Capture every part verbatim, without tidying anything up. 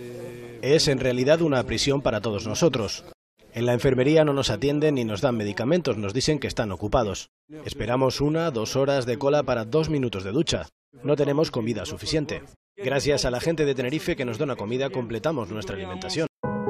Es en realidad una prisión para todos nosotros. En la enfermería no nos atienden ni nos dan medicamentos, nos dicen que están ocupados. Esperamos una, dos horas de cola para dos minutos de ducha. No tenemos comida suficiente. Gracias a la gente de Tenerife que nos dona comida, completamos nuestra alimentación.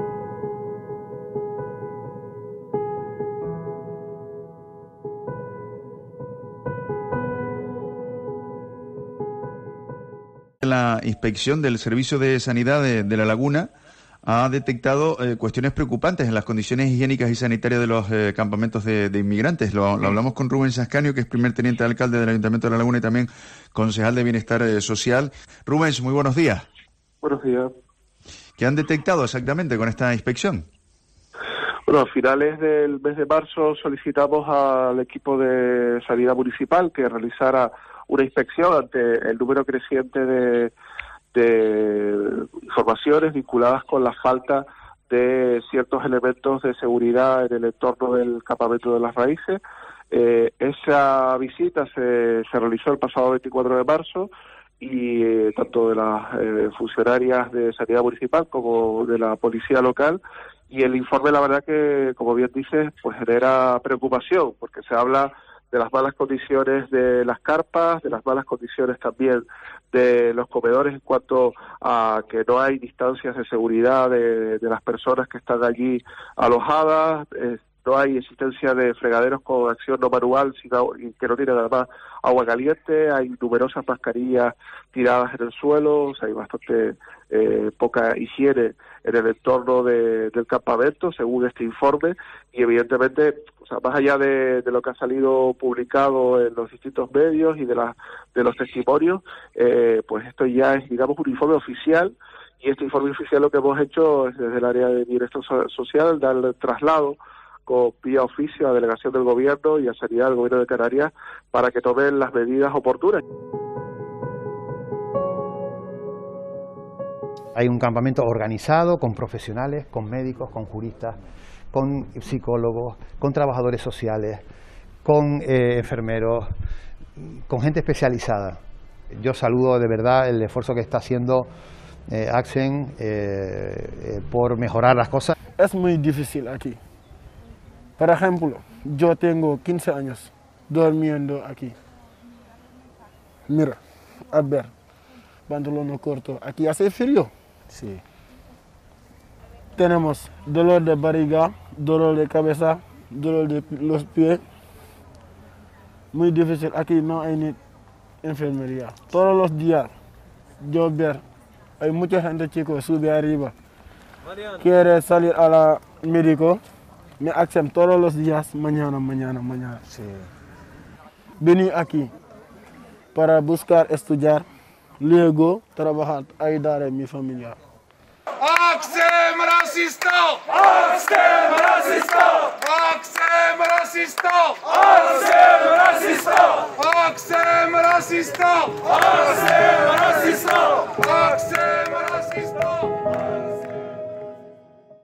La inspección del Servicio de Sanidad de, de La Laguna ha detectado eh, cuestiones preocupantes en las condiciones higiénicas y sanitarias de los eh, campamentos de, de inmigrantes. Lo, lo hablamos con Rubén Sascanio, que es primer teniente de alcalde del Ayuntamiento de La Laguna y también concejal de Bienestar eh, Social. Rubén, muy buenos días. Buenos días. ¿Qué han detectado exactamente con esta inspección? Bueno, a finales del mes de marzo solicitamos al equipo de Sanidad Municipal que realizara una inspección ante el número creciente de, de informaciones vinculadas con la falta de ciertos elementos de seguridad en el entorno del campamento de las Raíces. Eh, esa visita se, se realizó el pasado veinticuatro de marzo y eh, tanto de las eh, funcionarias de Sanidad Municipal como de la Policía Local, y el informe, la verdad que, como bien dices, pues genera preocupación, porque se habla de las malas condiciones de las carpas, de las malas condiciones también de los comedores en cuanto a que no hay distancias de seguridad de, de las personas que están allí alojadas, eh, no hay existencia de fregaderos con acción no manual, sino que no tienen además agua caliente, hay numerosas mascarillas tiradas en el suelo, o sea, hay bastante eh, poca higiene en el entorno de, del campamento, según este informe, y evidentemente, o sea, más allá de, de lo que ha salido publicado en los distintos medios y de, la, de los testimonios, eh, pues esto ya es, digamos, un informe oficial, y este informe oficial lo que hemos hecho es desde el área de Bienestar Social, darle traslado con vía oficio a Delegación del Gobierno y a Sanidad del Gobierno de Canarias para que tomen las medidas oportunas. Hay un campamento organizado con profesionales, con médicos, con juristas, con psicólogos, con trabajadores sociales, con eh, enfermeros, con gente especializada. Yo saludo de verdad el esfuerzo que está haciendo eh, Axen eh, eh, por mejorar las cosas. Es muy difícil aquí. Por ejemplo, yo tengo quince años durmiendo aquí. Mira, a ver, pantalón corto. Aquí hace frío. Sí. Tenemos dolor de barriga, dolor de cabeza, dolor de los pies. Muy difícil. Aquí no hay ni enfermería. Todos los días, yo ver, hay mucha gente, chicos, sube arriba. Quiere salir a la médico. Me hacen todos los días, mañana, mañana, mañana. Sí. Vení aquí para buscar estudiar, luego trabajar, ayudar a mi familia. ¡Axem racista! ¡Axem racista! ¡Axem racista! ¡Axem racista! ¡Axem racista! ¡Axem racista! ¡Axem racista!